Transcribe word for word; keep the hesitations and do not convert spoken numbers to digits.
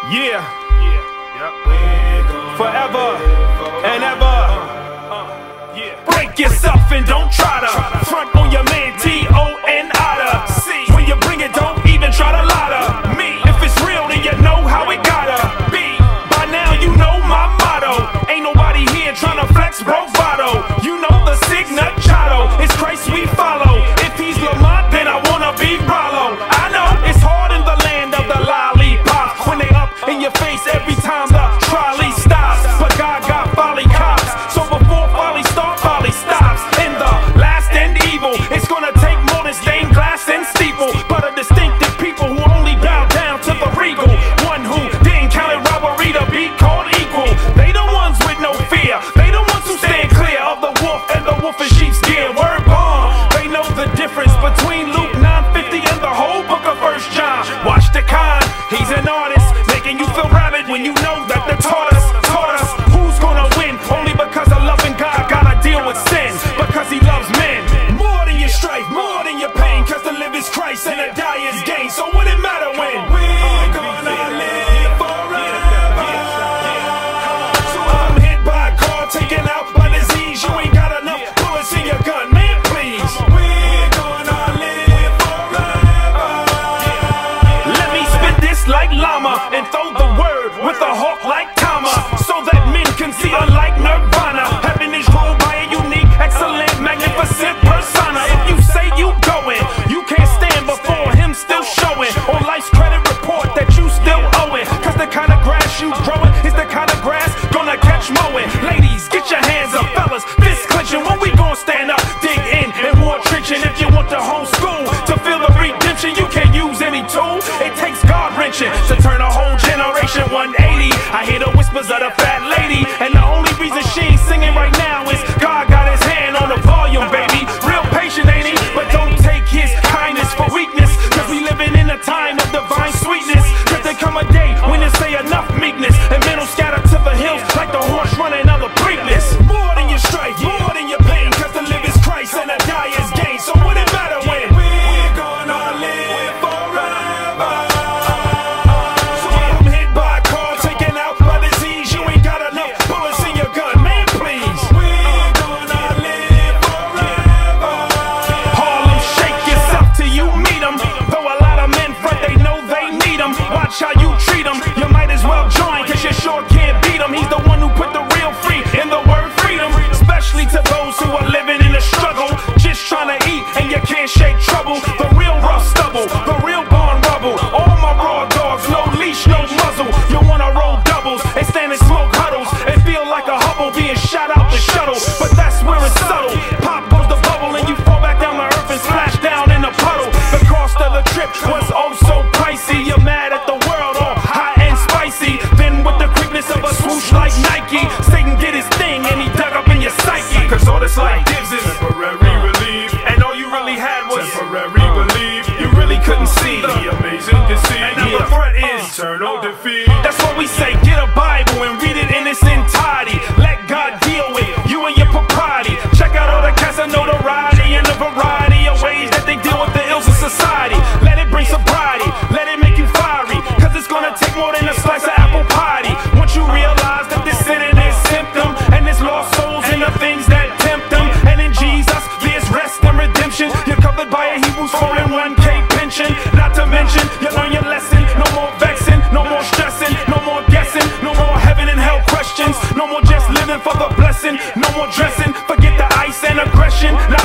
Yeah, forever and ever. Break yourself and don't try to front on your man, T O N I to C. When you bring it, don't even try to lie to me. If it's real, then you know how it gotta be. By now you know my motto. Ain't nobody here trying to flex brovado. You know the signachatto. It's Christ we follow. If he's Lamont, then I wanna be Rallo. I know it's hard in the land of the lollipops when they up in your face every time the trolley stops. But God got folly cops, so before folly starts, folly stops. In the last and evil, it's gonna take more than stained glass and steeple, but a distinctive people who only bow down to the Regal, one who didn't count it robbery to be called equal. They the ones with no fear, they the ones who stand clear of the wolf and the wolf in sheep's gear. Word bomb, they know the difference between Luke nine fifty and the whole book of First John. Watch the con, he's an artist, making you feel rabid when you know that the taught us, taught us who's gonna win. Only because of loving God gotta deal with sin, because he loves men. More than your strife, more than your pain, cause to live is Christ and to die is gain. So what it matter when we're gonna live forever? So I'm hit by a car, taken out by disease. You ain't got enough bullets in your gun, man, please. We're gonna live forever. Let me spit this like llama and throw the word with a hawk like Tama, so that men can see unlike Nirvana. Heaven is ruled by a unique, excellent, magnificent persona. If you say you going, you can't stand before him still showing on life's credit report that you still owe it. Cause the kind of grass you growing is the kind of grass gonna catch mowing. Ladies, get your hands up, fellas, fist clenching. When we gon' stand up, dig in and war trenching. If you want the whole school to feel the redemption, you can't use any tool. It takes God wrenching to turn a whole generation one eighty. I hear the whispers of the fat lady, and the only reason she ain't singing right now is God got his hand on the volume, baby. Real patient, ain't he? But don't take his kindness for weakness, cause we living in a time of divine sweetness. Cause there come a day when it say enough meekness, and men will scatter to the hills like the horse running out of preakness. More than your strife, more than your pain, cause to live is Christ and to die is gain. So what it matter when we're gonna live forever? So I'm hit by a car, taken out by disease. You ain't got enough bullets in your gun, man, please. We're gonna live forever. Harlem, shake yourself till you meet them. Though a lot of men front, they know they need them. Watch how you treat them, you might as well join, cause you sure can't beat him. He's the one who put the real free in the word freedom, especially to those who are living in a struggle, just trying to eat and you can't shake trouble. The real rough stubble, the real barn rubble. All my raw dogs, no leash, no muzzle. You wanna roll doubles and stand in smoke huddles and feel like a Hubble being shot out the shuttle, but that's where it's subtle. Pop goes the bubble and you fall back down the earth and splash down in a puddle. The cost of the trip was oh so pricey. You're mad at the world, all hot and spicy. Then with the quickness of a swoosh like Nike, Satan did his thing and he dug up in your psyche. Cause all this life gives is temporary relief, and all you really had was temporary belief. You really couldn't see the amazing deceit, and now the threat is eternal defeat. That's what we say, get a Bible and read it in its entirety. Let God deal with you and your propriety. Check out all the cats of notoriety and the variety of ways that they deal with the ills of society. Let it bring sobriety, let it make you fiery, cause it's gonna take more than a slice of apple pie. Once you realize that this sin is symptom, and there's lost souls in the things that tempt them, and in Jesus there's rest and redemption. You're covered by a Hebrews four and one K pension. Not to mention you learn your lesson. No more vexing, no more stressing, no more guessing, no more heaven and hell questions, no more just living for the blessing, no more dressing, forget the ice and aggression. Not